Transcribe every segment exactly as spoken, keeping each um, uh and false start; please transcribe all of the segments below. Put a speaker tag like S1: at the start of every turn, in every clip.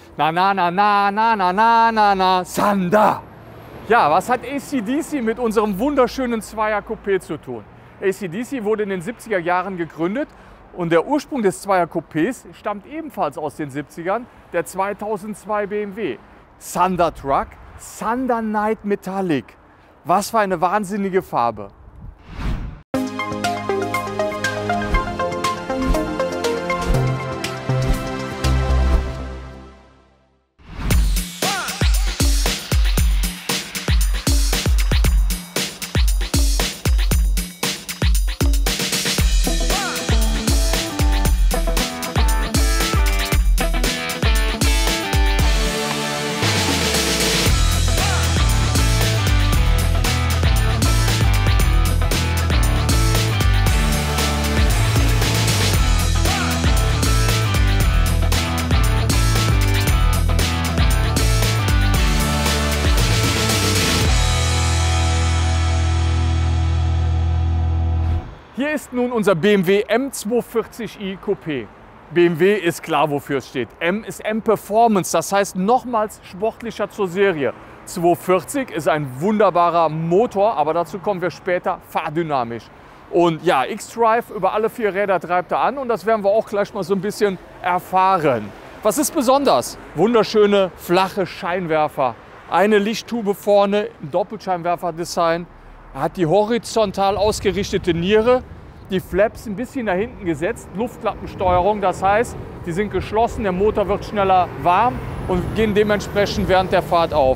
S1: Na, na, na, na, na, na, na, na, na, Thunder. Ja, was hat A C D C mit unserem wunderschönen Zweier-Coupé zu tun? A C D C wurde in den siebziger Jahren gegründet und der Ursprung des Zweier-Coupés stammt ebenfalls aus den siebzigern, der zweitausendzwei B M W. Thunder Truck, Thunder Night Metallic. Was für eine wahnsinnige Farbe. Hier ist nun unser B M W M zweihundertvierzig i Coupé. B M W ist klar, wofür es steht. M ist M Performance, das heißt nochmals sportlicher zur Serie. zweihundertvierzig ist ein wunderbarer Motor, aber dazu kommen wir später, fahrdynamisch. Und ja, X-Drive über alle vier Räder treibt er an und das werden wir auch gleich mal so ein bisschen erfahren. Was ist besonders? Wunderschöne flache Scheinwerfer. Eine Lichttube vorne im Doppelscheinwerferdesign. Er hat die horizontal ausgerichtete Niere, die Flaps ein bisschen nach hinten gesetzt, Luftklappensteuerung, das heißt, die sind geschlossen, der Motor wird schneller warm und gehen dementsprechend während der Fahrt auf.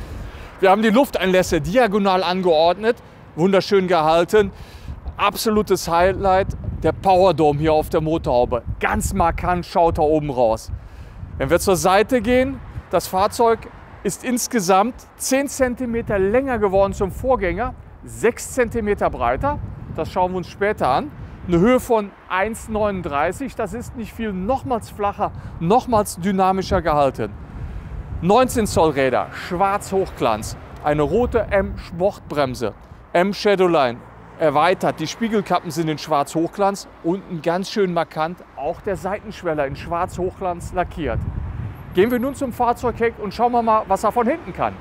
S1: Wir haben die Lufteinlässe diagonal angeordnet, wunderschön gehalten. Absolutes Highlight, der Power Dome hier auf der Motorhaube. Ganz markant schaut er oben raus. Wenn wir zur Seite gehen, das Fahrzeug ist insgesamt zehn Zentimeter länger geworden zum Vorgänger, sechs Zentimeter breiter, das schauen wir uns später an. Eine Höhe von eins Komma neununddreißig, das ist nicht viel, nochmals flacher, nochmals dynamischer gehalten. neunzehn Zoll Räder, schwarz Hochglanz, eine rote M-Sportbremse, M-Shadowline, erweitert, die Spiegelkappen sind in schwarz Hochglanz, unten ganz schön markant, auch der Seitenschweller in schwarz Hochglanz lackiert. Gehen wir nun zum Fahrzeugheck und schauen wir mal, was er von hinten kann.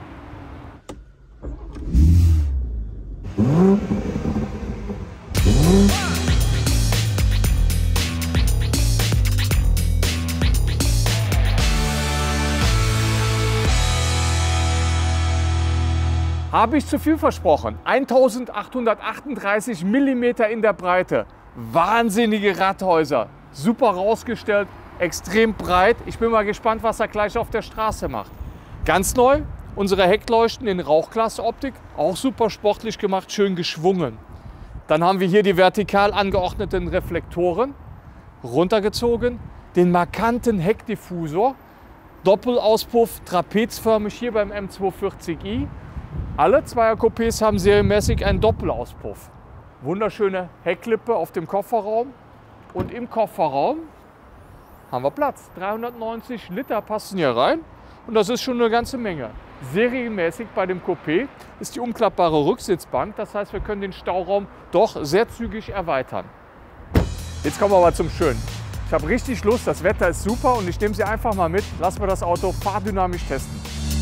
S1: Habe ich zu viel versprochen? eintausendachthundertachtunddreißig Millimeter in der Breite. Wahnsinnige Radhäuser. Super rausgestellt, extrem breit. Ich bin mal gespannt, was er gleich auf der Straße macht. Ganz neu, unsere Heckleuchten in Rauchglasoptik. Auch super sportlich gemacht, schön geschwungen. Dann haben wir hier die vertikal angeordneten Reflektoren. Runtergezogen. Den markanten Heckdiffusor. Doppelauspuff, trapezförmig hier beim M zweihundertvierzig i. Alle Zweier-Coupés haben serienmäßig einen Doppelauspuff. Wunderschöne Hecklippe auf dem Kofferraum. Und im Kofferraum haben wir Platz. dreihundertneunzig Liter passen hier rein. Und das ist schon eine ganze Menge. Serienmäßig bei dem Coupé ist die umklappbare Rücksitzbank. Das heißt, wir können den Stauraum doch sehr zügig erweitern. Jetzt kommen wir aber zum Schönen. Ich habe richtig Lust, das Wetter ist super und ich nehme Sie einfach mal mit. Lassen wir das Auto fahrdynamisch testen.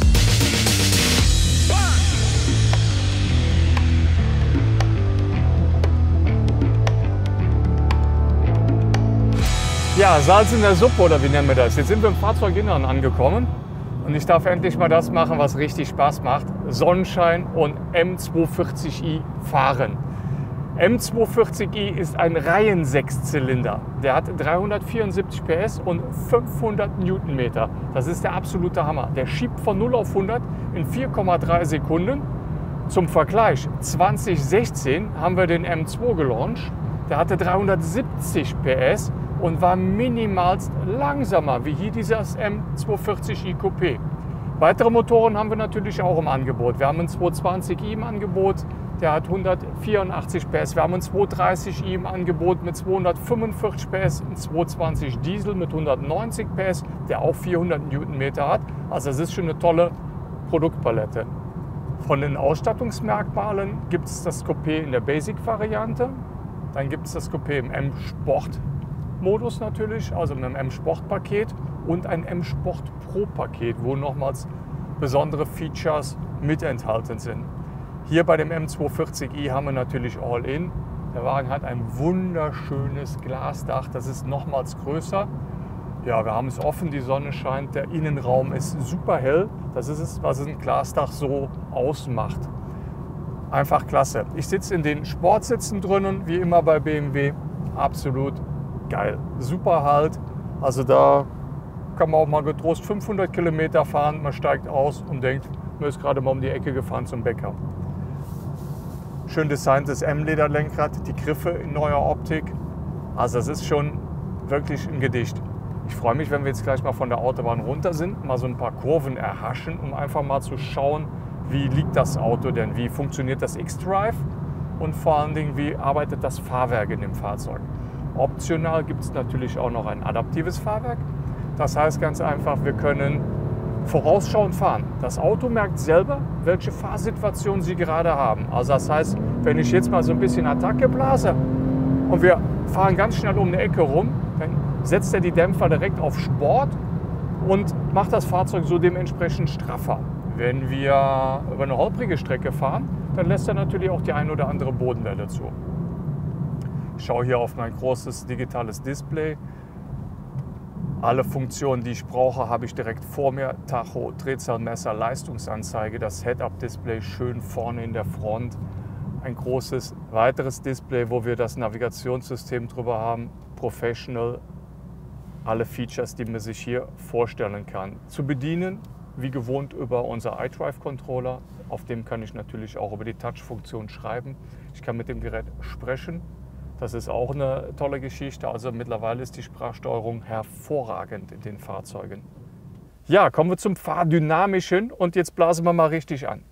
S1: Ja, Salz in der Suppe oder wie nennen wir das? Jetzt sind wir im Fahrzeuginneren angekommen und ich darf endlich mal das machen, was richtig Spaß macht. Sonnenschein und M zweihundertvierzig i fahren. M zweihundertvierzig i ist ein Reihen-Sechszylinder. Der hat dreihundertvierundsiebzig P S und fünfhundert Newtonmeter. Das ist der absolute Hammer. Der schiebt von null auf hundert in vier Komma drei Sekunden. Zum Vergleich, zweitausendsechzehn haben wir den M zwei gelauncht. Der hatte dreihundertsiebzig P S und war minimalst langsamer wie hier dieses M zweihundertvierzig i Coupé. Weitere Motoren haben wir natürlich auch im Angebot. Wir haben einen zweihundertzwanzig i im Angebot, der hat hundertvierundachtzig P S. Wir haben einen zweihundertdreißig i im Angebot mit zweihundertfünfundvierzig P S, einen zweihundertzwanzig Diesel mit hundertneunzig P S, der auch vierhundert Newtonmeter hat. Also das ist schon eine tolle Produktpalette. Von den Ausstattungsmerkmalen gibt es das Coupé in der Basic-Variante. Dann gibt es das Coupé im M-Sport M-Modus natürlich, also mit einem M-Sport-Paket und ein M-Sport Pro-Paket, wo nochmals besondere Features mit enthalten sind. Hier bei dem M zweihundertvierzig i haben wir natürlich All-In. Der Wagen hat ein wunderschönes Glasdach, das ist nochmals größer. Ja, wir haben es offen, die Sonne scheint, der Innenraum ist super hell. Das ist es, was ein Glasdach so ausmacht. Einfach klasse. Ich sitze in den Sportsitzen drinnen, wie immer bei B M W. Absolut geil. Super Halt. Also da kann man auch mal getrost fünfhundert Kilometer fahren. Man steigt aus und denkt, man ist gerade mal um die Ecke gefahren zum Bäcker. Schön designtes M-Lederlenkrad, die Griffe in neuer Optik. Also das ist schon wirklich ein Gedicht. Ich freue mich, wenn wir jetzt gleich mal von der Autobahn runter sind, mal so ein paar Kurven erhaschen, um einfach mal zu schauen, wie liegt das Auto denn, wie funktioniert das X-Drive und vor allen Dingen, wie arbeitet das Fahrwerk in dem Fahrzeug. Optional gibt es natürlich auch noch ein adaptives Fahrwerk. Das heißt ganz einfach, wir können vorausschauend fahren. Das Auto merkt selber, welche Fahrsituation Sie gerade haben. Also das heißt, wenn ich jetzt mal so ein bisschen Attacke blase und wir fahren ganz schnell um eine Ecke rum, dann setzt er die Dämpfer direkt auf Sport und macht das Fahrzeug so dementsprechend straffer. Wenn wir über eine holprige Strecke fahren, dann lässt er natürlich auch die ein oder andere Bodenwelle zu. Ich schaue hier auf mein großes digitales Display. Alle Funktionen, die ich brauche, habe ich direkt vor mir. Tacho, Drehzahlmesser, Leistungsanzeige, das Head-Up-Display schön vorne in der Front. Ein großes weiteres Display, wo wir das Navigationssystem drüber haben. Professional, alle Features, die man sich hier vorstellen kann. Zu bedienen, wie gewohnt, über unser iDrive-Controller. Auf dem kann ich natürlich auch über die Touch-Funktion schreiben. Ich kann mit dem Gerät sprechen. Das ist auch eine tolle Geschichte. Also mittlerweile ist die Sprachsteuerung hervorragend in den Fahrzeugen. Ja, kommen wir zum Fahrdynamischen und jetzt blasen wir mal richtig an.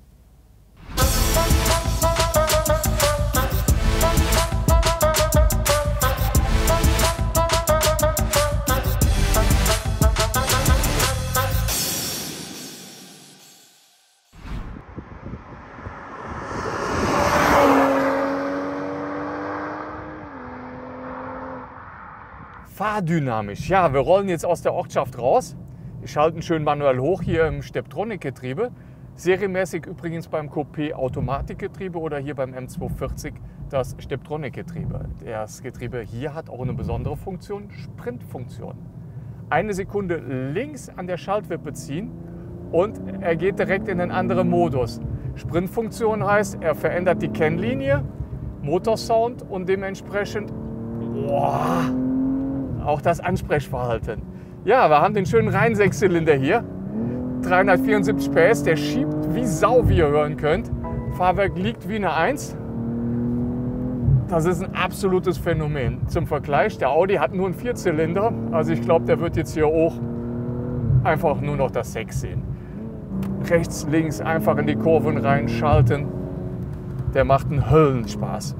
S1: Fahrdynamisch. Ja, wir rollen jetzt aus der Ortschaft raus. Ich schalte ihn schön manuell hoch hier im Steptronic-Getriebe. Serienmäßig übrigens beim Coupé Automatikgetriebe oder hier beim M zweihundertvierzig das Steptronic-Getriebe. Das Getriebe hier hat auch eine besondere Funktion, Sprintfunktion. Eine Sekunde links an der Schaltwippe ziehen und er geht direkt in einen anderen Modus. Sprintfunktion heißt, er verändert die Kennlinie, Motorsound und dementsprechend boah, auch das Ansprechverhalten. Ja, wir haben den schönen Reihensechszylinder hier. dreihundertvierundsiebzig P S, der schiebt wie Sau, wie ihr hören könnt. Fahrwerk liegt wie eine Eins. Das ist ein absolutes Phänomen. Zum Vergleich, der Audi hat nur einen Vierzylinder. Also ich glaube, der wird jetzt hier auch einfach nur noch das Sechs sehen. Rechts, links einfach in die Kurven reinschalten. Der macht einen Höllenspaß.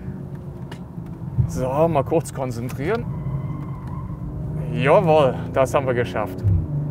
S1: So, mal kurz konzentrieren. Jawohl, das haben wir geschafft.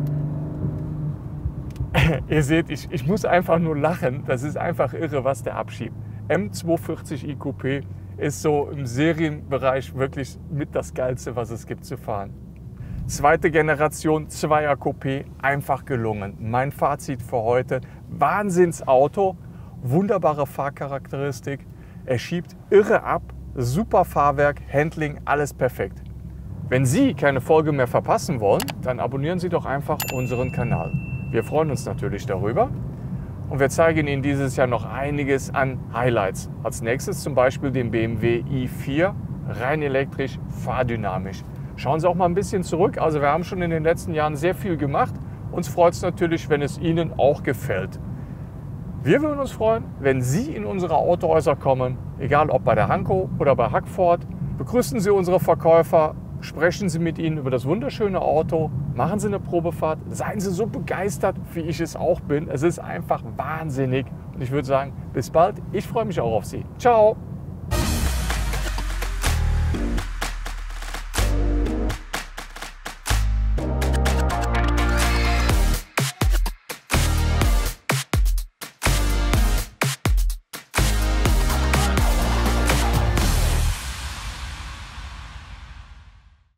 S1: Ihr seht, ich, ich muss einfach nur lachen. Das ist einfach irre, was der abschiebt. M zweihundertvierzig i Coupé ist so im Serienbereich wirklich mit das Geilste, was es gibt zu fahren. Zweite Generation Zweier Coupé, einfach gelungen. Mein Fazit für heute, Wahnsinnsauto, wunderbare Fahrcharakteristik. Er schiebt irre ab, super Fahrwerk, Handling, alles perfekt. Wenn Sie keine Folge mehr verpassen wollen, dann abonnieren Sie doch einfach unseren Kanal. Wir freuen uns natürlich darüber und wir zeigen Ihnen dieses Jahr noch einiges an Highlights. Als nächstes zum Beispiel den B M W i vier, rein elektrisch, fahrdynamisch. Schauen Sie auch mal ein bisschen zurück. Also wir haben schon in den letzten Jahren sehr viel gemacht. Uns freut es natürlich, wenn es Ihnen auch gefällt. Wir würden uns freuen, wenn Sie in unsere Autohäuser kommen, egal ob bei der Hanko oder bei Hackford. Begrüßen Sie unsere Verkäufer. Sprechen Sie mit ihnen über das wunderschöne Auto, machen Sie eine Probefahrt, seien Sie so begeistert, wie ich es auch bin. Es ist einfach wahnsinnig und ich würde sagen, bis bald. Ich freue mich auch auf Sie. Ciao!